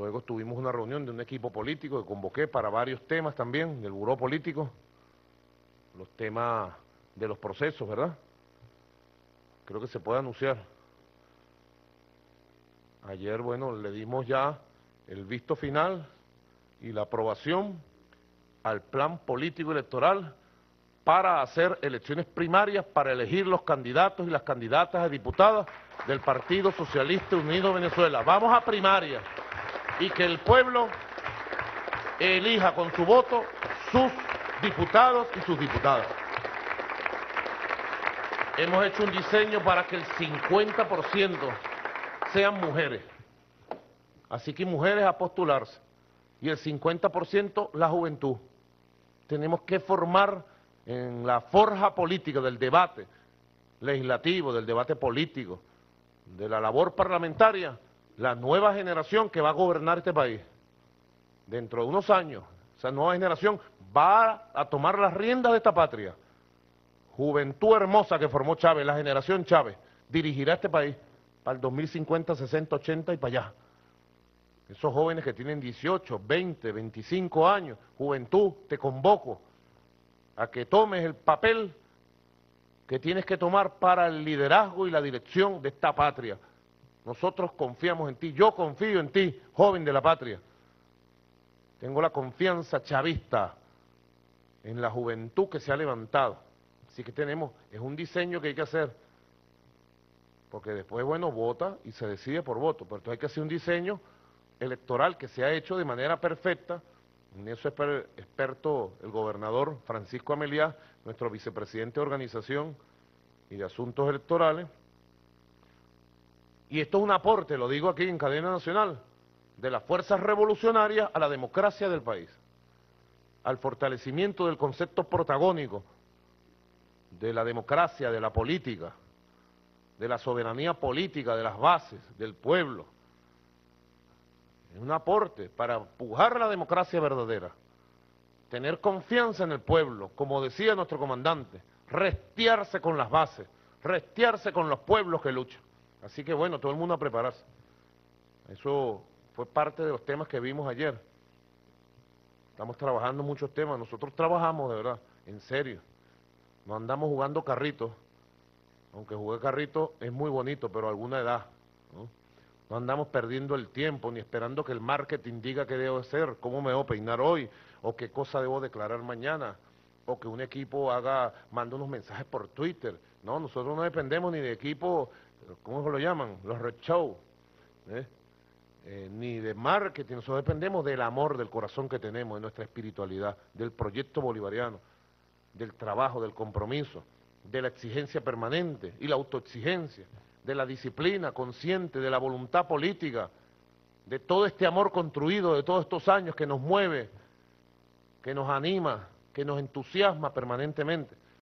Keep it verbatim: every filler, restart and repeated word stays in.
Luego tuvimos una reunión de un equipo político que convoqué para varios temas también, del buró político, los temas de los procesos, ¿verdad? Creo que se puede anunciar. Ayer, bueno, le dimos ya el visto final y la aprobación al plan político electoral para hacer elecciones primarias para elegir los candidatos y las candidatas a diputadas del Partido Socialista Unido de Venezuela. Vamos a primarias y que el pueblo elija con su voto sus diputados y sus diputadas. Hemos hecho un diseño para que el cincuenta por ciento sean mujeres, así que mujeres a postularse, y el cincuenta por ciento la juventud. Tenemos que formar en la forja política del debate legislativo, del debate político, de la labor parlamentaria, la nueva generación que va a gobernar este país. Dentro de unos años, esa nueva generación va a tomar las riendas de esta patria. Juventud hermosa que formó Chávez, la generación Chávez, dirigirá este país para el dos mil cincuenta, sesenta, ochenta y para allá. Esos jóvenes que tienen dieciocho, veinte, veinticinco años, juventud, te convoco a que tomes el papel que tienes que tomar para el liderazgo y la dirección de esta patria. Nosotros confiamos en ti, yo confío en ti, joven de la patria. Tengo la confianza chavista en la juventud que se ha levantado. Así que tenemos, es un diseño que hay que hacer, porque después, bueno, vota y se decide por voto, pero entonces hay que hacer un diseño electoral que se ha hecho de manera perfecta. En eso es experto el gobernador Francisco Ameliá, nuestro vicepresidente de Organización y de Asuntos Electorales. Y esto es un aporte, lo digo aquí en cadena nacional, de las fuerzas revolucionarias a la democracia del país, al fortalecimiento del concepto protagónico de la democracia, de la política, de la soberanía política, de las bases, del pueblo. Es un aporte para empujar la democracia verdadera, tener confianza en el pueblo, como decía nuestro comandante, restiarse con las bases, restiarse con los pueblos que luchan. Así que bueno, todo el mundo a prepararse. Eso fue parte de los temas que vimos ayer. Estamos trabajando muchos temas, nosotros trabajamos de verdad, en serio. No andamos jugando carritos, aunque jugar carrito es muy bonito, pero a alguna edad, ¿no? No andamos perdiendo el tiempo, ni esperando que el marketing diga qué debo hacer, cómo me debo peinar hoy, o qué cosa debo declarar mañana, o que un equipo haga, mande unos mensajes por Twitter. No, nosotros no dependemos ni de equipo, ¿cómo se lo llaman? Los red show, ¿eh? Eh, ni de marketing, nosotros dependemos del amor, del corazón que tenemos, de nuestra espiritualidad, del proyecto bolivariano, del trabajo, del compromiso, de la exigencia permanente y la autoexigencia, de la disciplina consciente, de la voluntad política, de todo este amor construido de todos estos años que nos mueve, que nos anima, que nos entusiasma permanentemente.